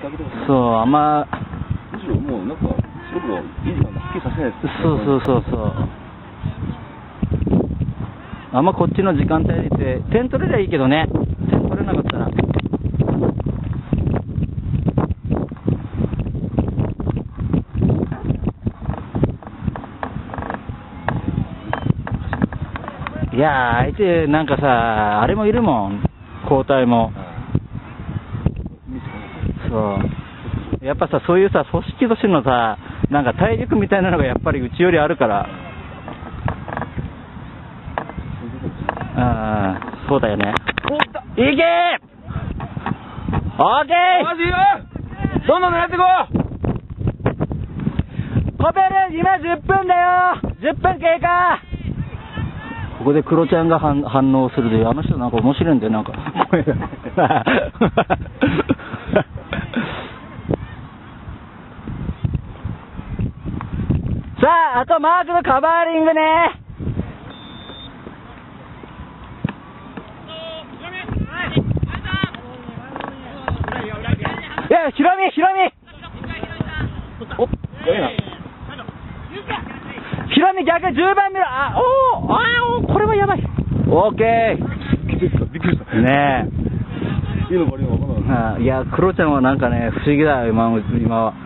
してあげてほしい。 そう、あんま、 むしろもうなんか、白黒、いい時間ではっきりさせないです。 そう。あんまこっちの時間帯でて、点取れりゃいいけどね。点取れなかったら。いやー、相手なんかさ、あれもいるもん。交代も。そう。やっぱさ、そういうさ、組織としてのさ、なんか体力みたいなのがやっぱりうちよりあるから。そうだよね。いけー！オーケー！ マジよ！どんどん狙っていこう！ コペル、今10分だよ！ 10 分経過！ここでクロちゃんが反応するで、あの人なんか面白いんだよ、なんか。さあ、あとマークのカバーリングね。いや、ヒロミおっ、やべえな。 ヒロミ逆10番目だ。これはやばい。オーケー。 びっくりした。 ねいいのか悪いのか分からない。 いや、クロちゃんはなんかね、不思議だよ、今は。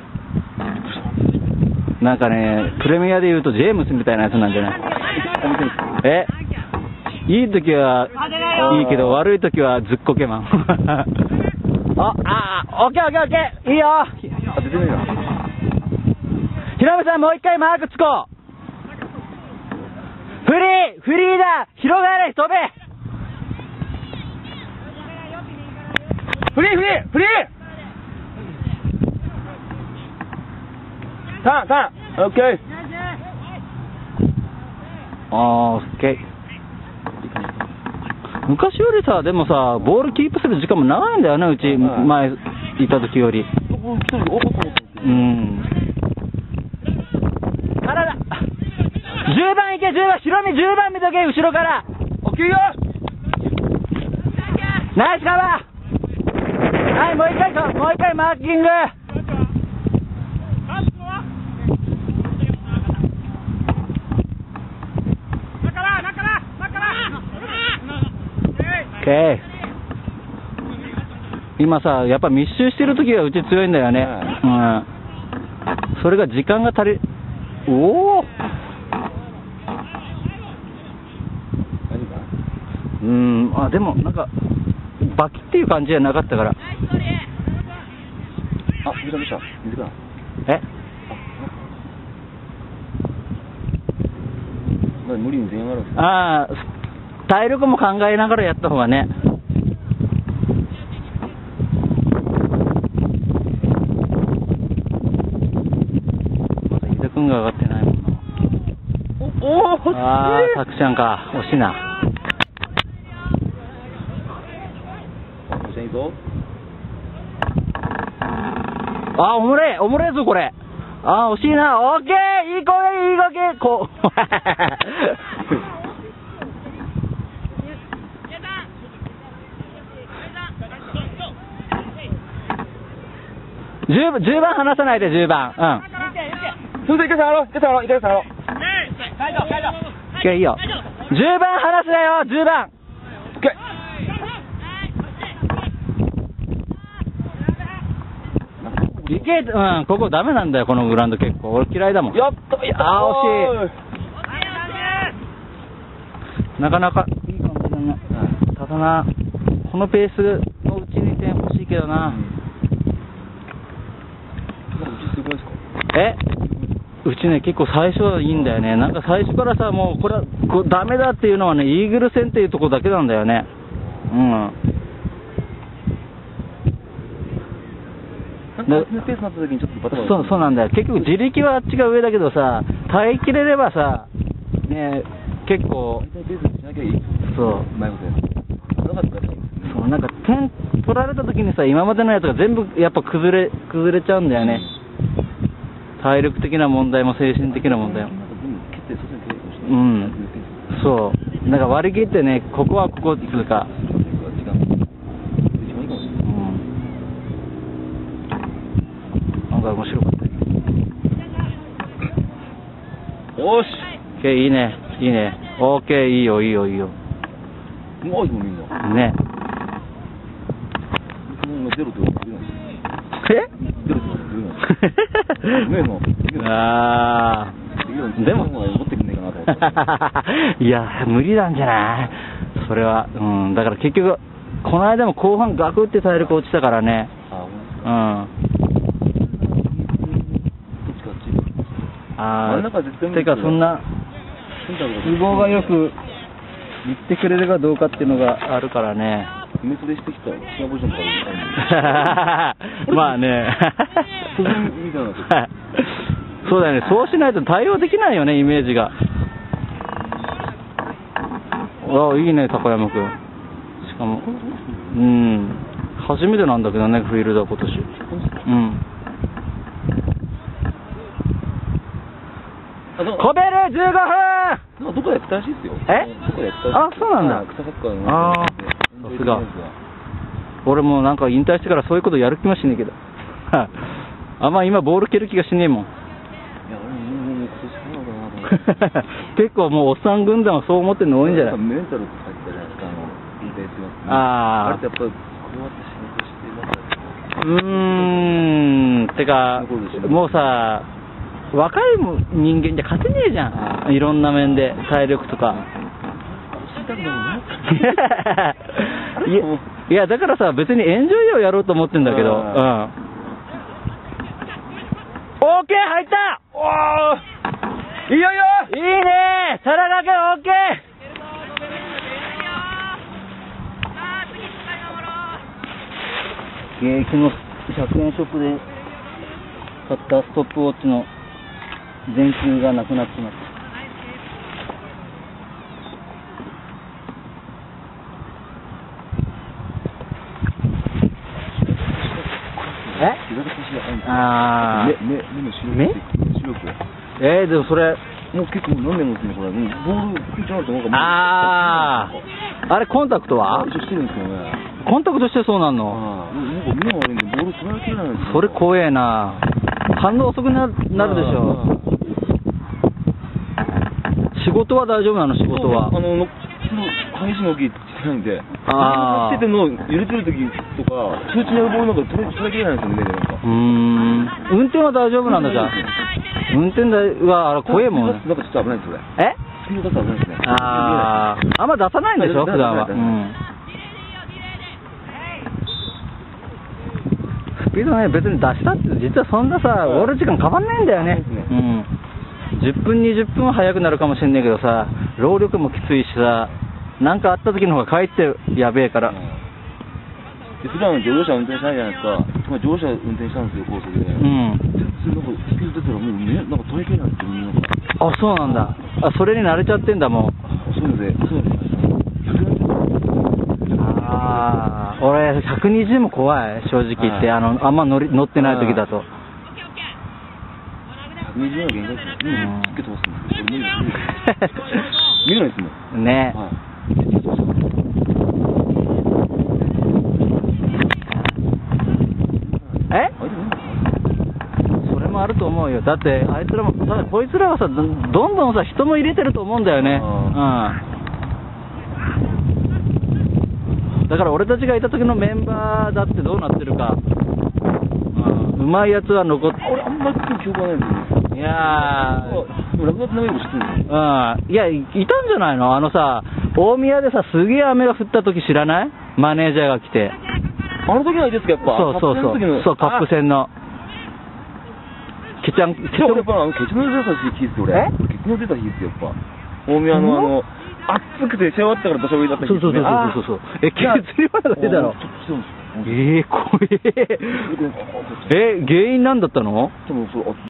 なんかね、プレミアで言うとジェームスみたいなやつなんじゃない？いい時はいいけど、悪い時はずっこけマン。オッケー、いいよ。 出てないな。 ヒロミさん、もう一回マークつこう。フリーだ。広がれ、飛べ。 フリーターンオッケー。 オッケー。昔よりさ、でもさ、ボールキープする時間も長いんだよね、うち前いた時より。あらら、10番いけ、10番、ヒロミ10番見とけ、後ろから。 オッケーよ。 ナイスカバー。はい、もう一回マーキング。今さ、やっぱ密集してるときはうち強いんだよね。それが時間が足り、でもなんかバキっていう感じじゃなかったから。 水か。無理に全員あるんですか？ 体力も考えながらやった方がね。まだ飯田君が上がってないもんな。タクちゃんか、惜しいな。 いいぞ。 おもれえぞこれ。惜しいな。オッケー、いい声こう。10番離さないで、10番。 それでいけさんろ。 いいよ。10番離すなよ、10番。いけ、ここダメなんだよ、このグラウンド結構。俺嫌いだもん。 やっと、 惜しい。なかなかいい感じだね。ただな、このペースのうちに点欲しいけどな。うちね、結構最初はいいんだよね。なんか最初からさ、もうこれはダメだっていうのはね、イーグル戦っていうところだけなんだよね。そうなんだよ。結局自力はあっちが上だけどさ、耐えきれればさ、ね、結構なんか点取られた時にさ、今までのやつが全部やっぱ崩れちゃうんだよね。体力的な問題も精神的な問題も。そう。なんか割り切ってね、ここはここっていうか。 のが面白かった。 よし。 オッケー、いいね、いいね。オッケー、いいよ、いいよ、いいよ。 もうみんな。 ね。 出ると出ない。 え？ 出ると出ない。ねえの。 あー。でも、 持ってくんねえかなと思った。 いや、無理なんじゃない？それは。うん、だから結局、この間も後半ガクって体力落ちたからね。うん。あー、てかそんな都合がよく言ってくれるかどうかっていうのがあるからね。 イメトレしてきたシアボジョンからまあね。そうだよね、そうしないと対応できないよね、イメージが。ああ、いいね、高山君。しかも、うん、初めてなんだけどね、フィールドは今年。うん。コベル15分。 どこでやったらしいですよ。 え？ どこでやったらしい。 あ、そうなんだ。 草サッカーの。 ああ、さすが。俺もなんか引退してからそういうことやる気もしねえけど。あんま今ボール蹴る気がしねえもん。いや、 俺も今年そうなのかな。 結構もうおっさん軍団はそう思ってるの多いんじゃない？ メンタルって書いてたじゃないですか、引退してます、ね。 ああ。 あれってやっぱりこうやって仕事してます。 てか、もうさ、若い人間じゃ勝てねえじゃん。いろんな面で、体力とか。いや、だからさ、別にエンジョイをやろうと思ってんだけど。うん。オーケー入った。 おーいいよいいよいいね皿掛けオーケー。現役の100円ショップで買ったストップウォッチの電球がなくなってしまった。え？あー。 目の白く。 でもそれもう結構何年もですね、これ。ボール食いちゃうとなんかもう。 あれコンタクトは？ 一応してるんですよね。 コンタクトしてそうなんの？ なんか目が悪いんでボール捉えきれないんですよ。 それ怖えな。反応遅くなるでしょ。仕事は大丈夫なの？仕事は。 返しの動きしてないんで。 ああ。 してての揺れてる時とか、通知のボールなんか捉えきれないんですよね、なんか。 運転は大丈夫なんだじゃあ。運転はあれ怖えもんね。 なんかちょっと危ないです、それ。 え？ スピード出すと危ないですね。 あんま出さないんでしょ、普段は。スピードね、別に出したって実はそんなさ、ゴール時間変わんないんだよね。10分20分は早くなるかもしんないけどさ、労力もきついしさ、なんかあった時の方がかえってやべえから。 普段乗用車運転しないじゃないですか。乗用車運転したんですよ、高速で。なんかスピード出たらもうね、なんか捉えきれないんですよ、なんか。 あ、そうなんだ。それに慣れちゃってんだもん。 そういうので、 俺120も怖い、正直言って。あんま乗ってない時だと。 120の限界ですね。つけてますんですけど、見えないですもん。 ね。それもあると思うよ。だってあいつらもこいつらはさ、どんどんさ人も入れてると思うんだよね。だから俺たちがいた時のメンバーだってどうなってるか。うまいやつは残って。 俺あんまり記憶がないんですよ。 いやー、亡くなった名前も知ってるんですよ。 いや、いたんじゃないの？大宮でさ、すげえ雨が降った時知らない？マネージャーが来て。 あの時のあれですか、やっぱ。 そう、カップ戦の。ケチャン、 やっぱケチの出た日ですよ、俺。ケチの出た日ですよ、やっぱ。大宮の暑くて、背負ったから土砂降りだった日ですね。 そう。ケツにまだ出たの？怖え。原因なんだったの？